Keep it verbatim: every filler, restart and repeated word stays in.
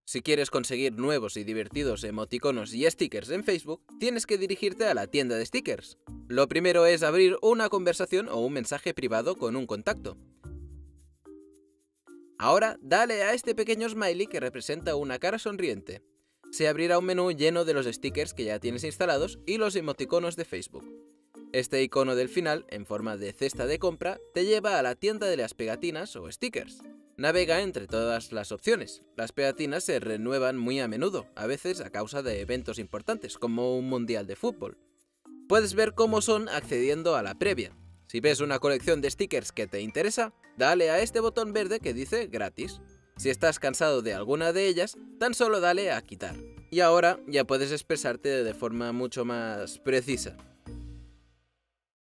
Si quieres conseguir nuevos y divertidos emoticonos y stickers en Facebook, tienes que dirigirte a la tienda de stickers. Lo primero es abrir una conversación o un mensaje privado con un contacto. Ahora dale a este pequeño smiley que representa una cara sonriente. Se abrirá un menú lleno de los stickers que ya tienes instalados y los emoticonos de Facebook. Este icono del final, en forma de cesta de compra, te lleva a la tienda de las pegatinas o stickers. Navega entre todas las opciones. Las pegatinas se renuevan muy a menudo, a veces a causa de eventos importantes, como un mundial de fútbol. Puedes ver cómo son accediendo a la previa. Si ves una colección de stickers que te interesa, dale a este botón verde que dice gratis. Si estás cansado de alguna de ellas, tan solo dale a quitar. Y ahora ya puedes expresarte de forma mucho más precisa.